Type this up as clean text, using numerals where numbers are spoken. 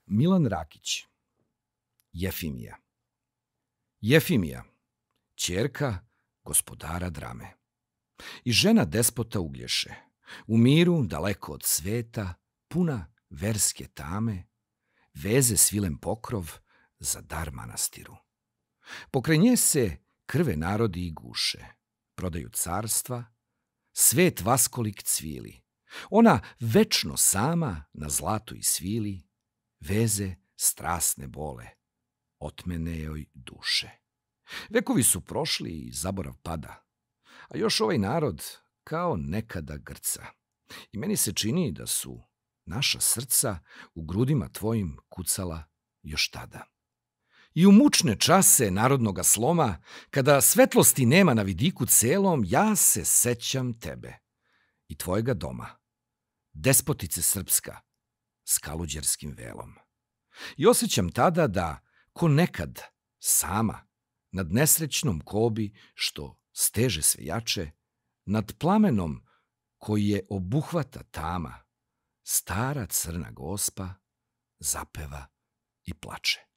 Milan Rakić. Jefimija. Jefimija, ćerka gospodara Drame. I žena despota Uglješe, u miru daleko od sveta, puna verske tame, veze svilen pokrov za dar manastiru. Pokraj nje se krve narodi i guše, prodaju carstva, svet vaskolik cvili. Ona večno sama na zlatu i svili, veze strasne bole, otmene joj duše. Vekovi su prošli i zaborav pada, a još ovaj narod kao nekada grca. I meni se čini da su naša srca u grudima tvojim kucala još tada. I u mučne čase narodnoga sloma, kada svetlosti nema na vidiku celom, ja se sećam tebe i tvojega doma, despotice srpska s kaluđerskim velom. I osjećam tada da, ko nekad, sama, nad nesrećnom kobi što steže sve jače, nad plamenom koji je obuhvata tama, stara crna gospa zapeva i plače.